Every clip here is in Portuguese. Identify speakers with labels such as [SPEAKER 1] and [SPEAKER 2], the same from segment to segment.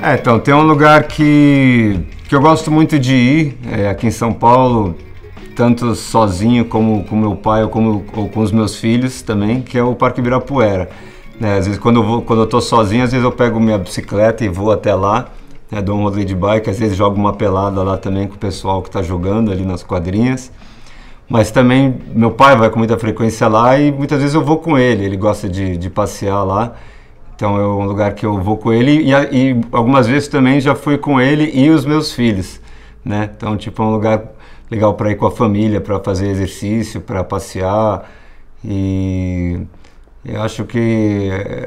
[SPEAKER 1] Então, tem um lugar que eu gosto muito de ir, aqui em São Paulo, tanto sozinho como com meu pai ou com os meus filhos também, que é o Parque Ibirapuera. Né? Às vezes quando eu tô sozinho, às vezes eu pego minha bicicleta e vou até lá, né? Dou um rolê de bike, às vezes jogo uma pelada lá também com o pessoal que está jogando ali nas quadrinhas. Mas também meu pai vai com muita frequência lá e muitas vezes eu vou com ele gosta de passear lá. Então é um lugar que eu vou com ele e algumas vezes também já fui com ele e os meus filhos, né? Então tipo é um lugar legal para ir com a família, para fazer exercício, para passear. E eu acho que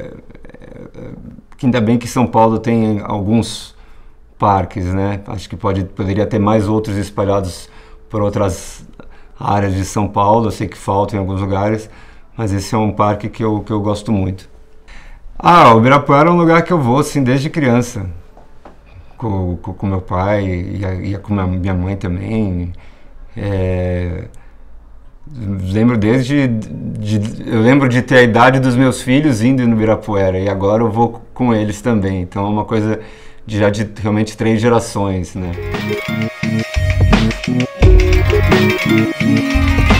[SPEAKER 1] ainda bem que São Paulo tem alguns parques, né? Acho que poderia ter mais outros espalhados por outras áreas de São Paulo. Eu sei que faltam em alguns lugares, mas esse é um parque que eu gosto muito. O Ibirapuera é um lugar que eu vou assim desde criança, com meu pai e com minha mãe também. Eu lembro de ter a idade dos meus filhos indo no Ibirapuera e agora eu vou com eles também. Então é uma coisa de realmente 3 gerações, né?